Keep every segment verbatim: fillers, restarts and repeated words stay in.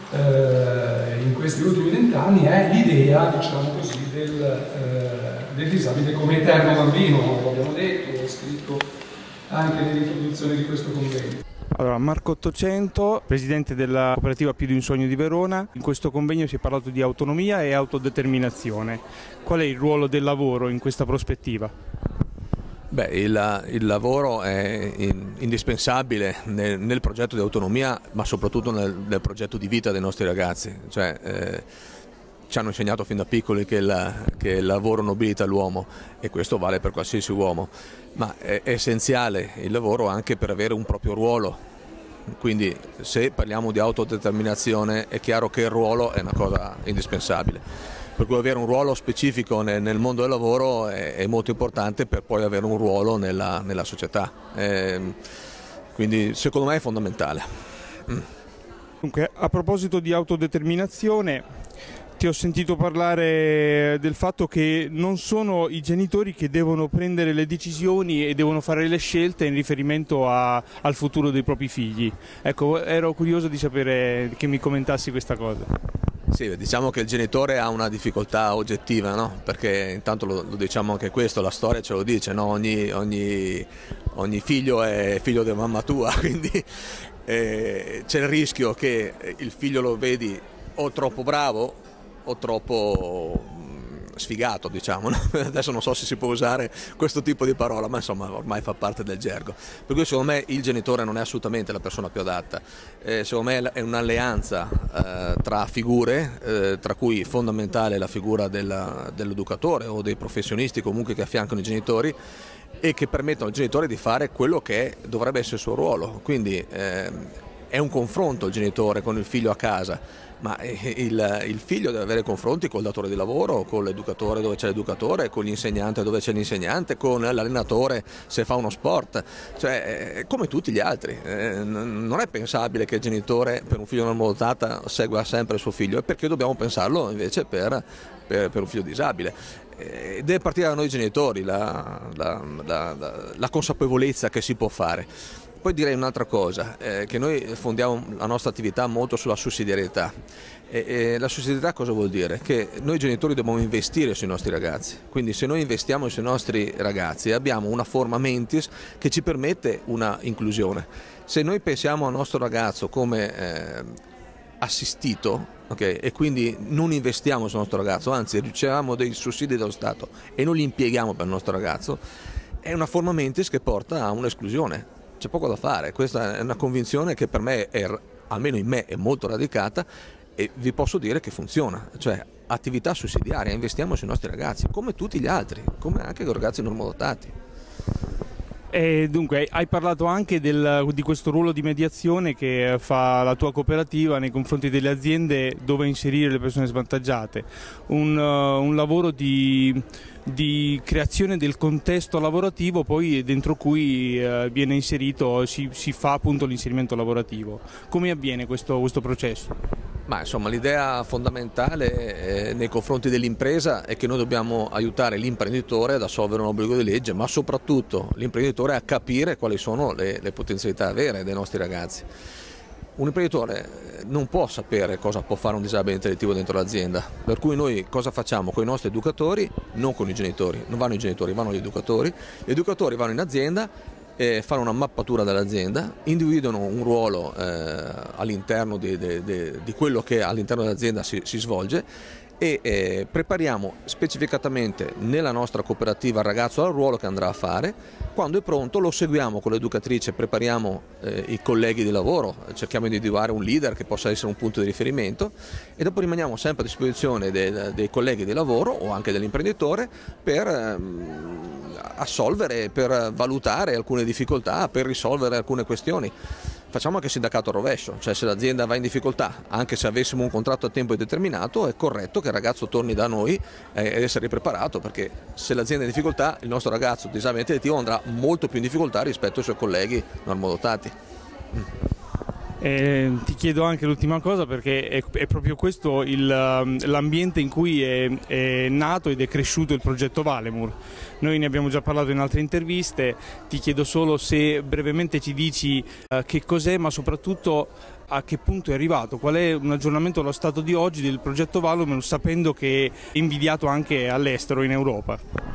eh, in questi ultimi vent'anni è l'idea, diciamo così, del, eh, del disabile come eterno bambino, lo abbiamo detto, ho scritto anche nell'introduzione di questo convegno. Allora, Marco Ottocento, presidente della cooperativa Più di un Sogno di Verona. In questo convegno si è parlato di autonomia e autodeterminazione. Qual è il ruolo del lavoro in questa prospettiva? Beh, il, il lavoro è in, indispensabile nel, nel progetto di autonomia, ma soprattutto nel, nel progetto di vita dei nostri ragazzi. Cioè, eh, ci hanno insegnato fin da piccoli che il, che il lavoro nobilita l'uomo, e questo vale per qualsiasi uomo, ma è, è essenziale il lavoro anche per avere un proprio ruolo. Quindi se parliamo di autodeterminazione è chiaro che il ruolo è una cosa indispensabile, per cui avere un ruolo specifico nel, nel mondo del lavoro è, è molto importante per poi avere un ruolo nella, nella società, eh, quindi secondo me è fondamentale. Mm. Dunque, a proposito di autodeterminazione, ti ho sentito parlare del fatto che non sono i genitori che devono prendere le decisioni e devono fare le scelte in riferimento a, al futuro dei propri figli. Ecco, ero curioso di sapere, che mi commentassi questa cosa. Sì, diciamo che il genitore ha una difficoltà oggettiva, no? Perché intanto lo, lo diciamo anche questo, la storia ce lo dice, no? ogni, ogni, ogni figlio è figlio di mamma tua, quindi eh, c'è il rischio che il figlio lo vedi o troppo bravo o troppo sfigato, diciamo, no? Adesso non so se si può usare questo tipo di parola, ma insomma ormai fa parte del gergo. Per cui secondo me il genitore non è assolutamente la persona più adatta, eh, secondo me è un'alleanza eh, tra figure, eh, tra cui fondamentale la figura dell'educatore o dei professionisti comunque che affiancano i genitori e che permettono al genitore di fare quello che dovrebbe essere il suo ruolo. Quindi eh, è un confronto il genitore con il figlio a casa, ma il, il figlio deve avere confronti col datore di lavoro, con l'educatore dove c'è l'educatore, con l'insegnante dove c'è l'insegnante, con l'allenatore se fa uno sport, cioè come tutti gli altri. Eh, non è pensabile che il genitore per un figlio normodotata segua sempre il suo figlio, è perché dobbiamo pensarlo invece per, per, per un figlio disabile. Eh, deve partire da noi genitori la, la, la, la, la consapevolezza che si può fare. Poi direi un'altra cosa, eh, che noi fondiamo la nostra attività molto sulla sussidiarietà. E, e la sussidiarietà cosa vuol dire? Che noi genitori dobbiamo investire sui nostri ragazzi, quindi se noi investiamo sui nostri ragazzi abbiamo una forma mentis che ci permette una inclusione. Se noi pensiamo al nostro ragazzo come eh, assistito, okay, e quindi non investiamo sul nostro ragazzo, anzi riceviamo dei sussidi dallo Stato e non li impieghiamo per il nostro ragazzo, è una forma mentis che porta a un'esclusione. C'è poco da fare, questa è una convinzione che per me, è, almeno in me, è molto radicata e vi posso dire che funziona, cioè attività sussidiaria, investiamo sui nostri ragazzi, come tutti gli altri, come anche con i ragazzi normodotati. E dunque, hai parlato anche del, di questo ruolo di mediazione che fa la tua cooperativa nei confronti delle aziende dove inserire le persone svantaggiate, un, uh, un lavoro di, di creazione del contesto lavorativo poi dentro cui uh, viene inserito, si, si fa appunto l'inserimento lavorativo. Come avviene questo, questo processo? Ma insomma l'idea fondamentale eh, nei confronti dell'impresa è che noi dobbiamo aiutare l'imprenditore ad assolvere un obbligo di legge, ma soprattutto l'imprenditore a capire quali sono le, le potenzialità vere dei nostri ragazzi. Un imprenditore non può sapere cosa può fare un disabile intellettivo dentro l'azienda, per cui noi cosa facciamo con i nostri educatori? Non con i genitori, non vanno i genitori, vanno gli educatori, gli educatori vanno in azienda, Eh, fanno una mappatura dell'azienda, individuano un ruolo eh, all'interno di, di, di, di quello che all'interno dell'azienda si, si svolge e eh, prepariamo specificatamente nella nostra cooperativa il ragazzo al ruolo che andrà a fare. Quando è pronto lo seguiamo con l'educatrice, prepariamo eh, i colleghi di lavoro, cerchiamo di individuare un leader che possa essere un punto di riferimento e dopo rimaniamo sempre a disposizione dei, dei colleghi di lavoro o anche dell'imprenditore per ehm, assolvere, per valutare alcune difficoltà, per risolvere alcune questioni. Facciamo anche sindacato a rovescio, cioè se l'azienda va in difficoltà, anche se avessimo un contratto a tempo indeterminato, è corretto che il ragazzo torni da noi ed essere preparato, perché se l'azienda è in difficoltà il nostro ragazzo disabile intellettivo andrà molto più in difficoltà rispetto ai suoi colleghi normodotati. Mm. Eh, ti chiedo anche l'ultima cosa, perché è, è proprio questo l'ambiente in cui è, è nato ed è cresciuto il progetto Valemur. Noi ne abbiamo già parlato in altre interviste, ti chiedo solo se brevemente ci dici uh, che cos'è, ma soprattutto a che punto è arrivato, qual è un aggiornamento allo stato di oggi del progetto Valemur, sapendo che è invidiato anche all'estero, in Europa.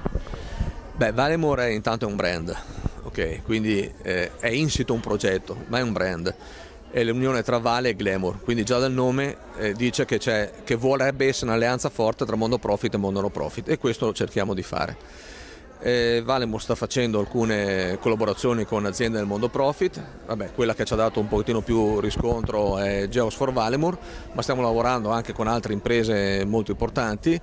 Beh, Valemur è intanto un brand, ok? Quindi eh, è insito un progetto, ma è un brand. È l'unione tra Vale e Glamour, quindi già dal nome eh, dice che, che vorrebbe essere un'alleanza forte tra mondo profit e mondo no profit, e questo lo cerchiamo di fare. Eh, Valemur sta facendo alcune collaborazioni con aziende del mondo profit. Vabbè, quella che ci ha dato un pochettino più riscontro è Geox for Valemur, ma stiamo lavorando anche con altre imprese molto importanti,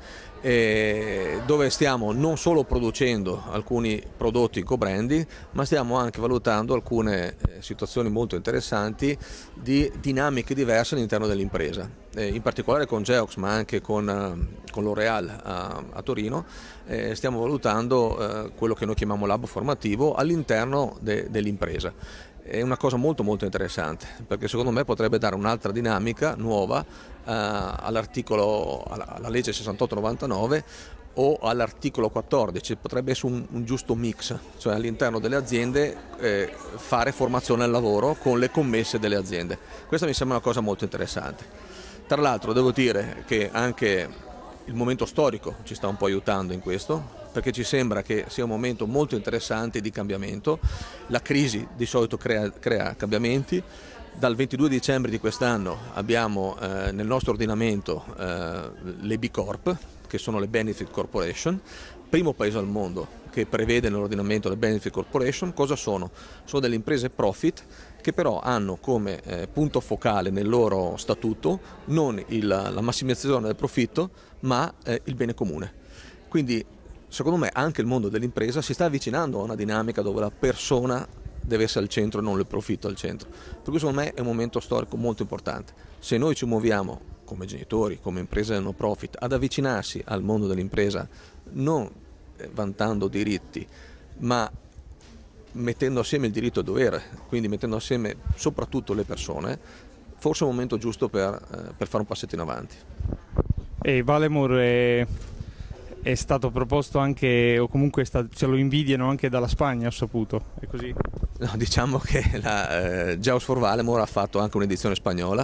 eh, dove stiamo non solo producendo alcuni prodotti co-branding, ma stiamo anche valutando alcune eh, situazioni molto interessanti di dinamiche diverse all'interno dell'impresa. Eh, in particolare con Geox, ma anche con, uh, con L'Oréal a, a Torino, eh, stiamo valutando uh, quello che noi chiamiamo lab formativo all'interno de, dell'impresa. È una cosa molto molto interessante, perché secondo me potrebbe dare un'altra dinamica nuova uh, all'articolo, alla, alla legge sessantotto novantanove o all'articolo quattordici, potrebbe essere un, un giusto mix, cioè all'interno delle aziende eh, fare formazione al lavoro con le commesse delle aziende. Questa mi sembra una cosa molto interessante. Tra l'altro devo dire che anche il momento storico ci sta un po' aiutando in questo, perché ci sembra che sia un momento molto interessante di cambiamento. La crisi di solito crea, crea cambiamenti. Dal ventidue dicembre di quest'anno abbiamo eh, nel nostro ordinamento eh, le B Corp, che sono le Benefit Corporation, primo paese al mondo che prevede nell'ordinamento le Benefit Corporation. Cosa sono? Sono delle imprese profit che però hanno come eh, punto focale nel loro statuto non il, la massimizzazione del profitto, ma eh, il bene comune. Quindi secondo me anche il mondo dell'impresa si sta avvicinando a una dinamica dove la persona deve essere al centro e non il profitto al centro. Per cui secondo me è un momento storico molto importante. Se noi ci muoviamo come genitori, come imprese no profit, ad avvicinarsi al mondo dell'impresa non vantando diritti, ma mettendo assieme il diritto e il dovere, quindi mettendo assieme soprattutto le persone, forse è un momento giusto per, eh, per fare un passetto in avanti. E Valemur è, è stato proposto anche, o comunque sta, ce lo invidiano anche dalla Spagna, ho saputo, è così? No, diciamo che la eh, Geox for Valemur ha fatto anche un'edizione spagnola,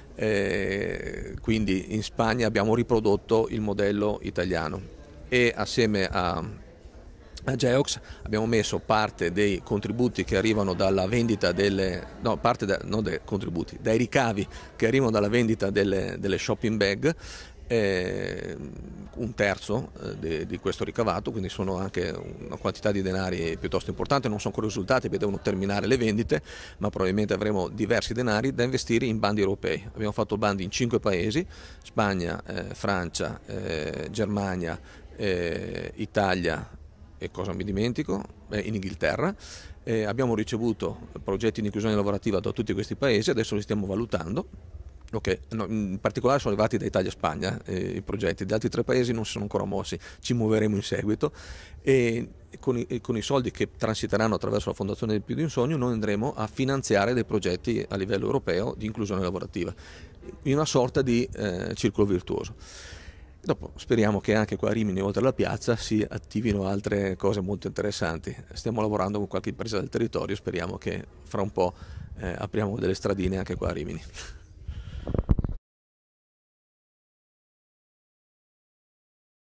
eh, quindi in Spagna abbiamo riprodotto il modello italiano e assieme a A Geox abbiamo messo parte dei contributi che arrivano dalla vendita delle, no, parte da, non dei contributi, dai ricavi che arrivano dalla vendita delle, delle shopping bag, eh, un terzo eh, di, di questo ricavato, quindi sono anche una quantità di denari piuttosto importante. Non sono ancora risultati perché devono terminare le vendite, ma probabilmente avremo diversi denari da investire in bandi europei. Abbiamo fatto bandi in cinque paesi: Spagna, eh, Francia, eh, Germania, eh, Italia, e cosa mi dimentico? Eh, in Inghilterra. Eh, abbiamo ricevuto progetti di inclusione lavorativa da tutti questi paesi, adesso li stiamo valutando. Okay. No, in particolare sono arrivati da Italia e Spagna eh, i progetti, gli altri tre paesi non si sono ancora mossi, ci muoveremo in seguito e con i, e con i soldi che transiteranno attraverso la Fondazione del Più di un Sogno noi andremo a finanziare dei progetti a livello europeo di inclusione lavorativa, in una sorta di eh, circolo virtuoso. Dopo speriamo che anche qua a Rimini, oltre alla piazza, si attivino altre cose molto interessanti. Stiamo lavorando con qualche impresa del territorio, speriamo che fra un po' eh, apriamo delle stradine anche qua a Rimini.